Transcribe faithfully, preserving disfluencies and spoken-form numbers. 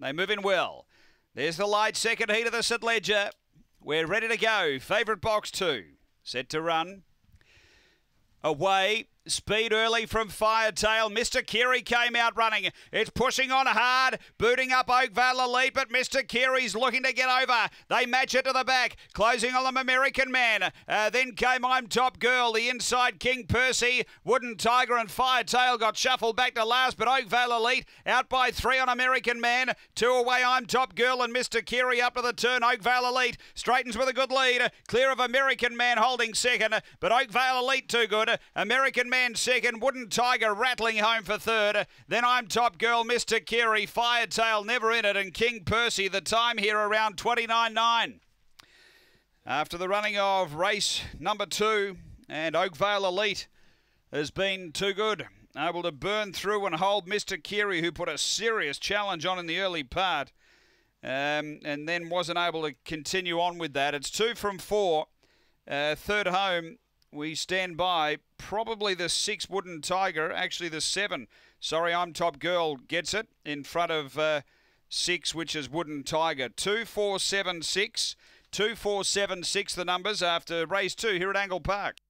They move in well. There's the light second heat of the St Ledger. We're ready to go. Favourite box two. Set to run. Away. Speed early from Firetail. Mister Keary came out running. It's pushing on hard. Booting up Oakvale Elite, but Mister Keary's looking to get over. They match it to the back. Closing on them American Man. Uh, then came I'm Top Girl. The inside King Percy. Wooden Tiger and Firetail got shuffled back to last, but Oakvale Elite out by three on American Man. Two away I'm Top Girl and Mister Keary up to the turn. Oakvale Elite straightens with a good lead. Clear of American Man holding second, but Oakvale Elite too good. American Man second, Wooden Tiger rattling home for third. Then I'm Top Girl, Mister Keary, Firetail never in it, and King Percy. The time here around twenty-nine nine. After the running of race number two, and Oakvale Elite has been too good. Able to burn through and hold Mister Keary, who put a serious challenge on in the early part, um, and then wasn't able to continue on with that. It's two from four. Uh, third home, we stand by probably the six Wooden Tiger, actually the seven. Sorry, I'm Top Girl gets it in front of uh, six, which is Wooden Tiger. Two, four, seven, six. Two, four, seven, six. The numbers after race two here at Angle Park.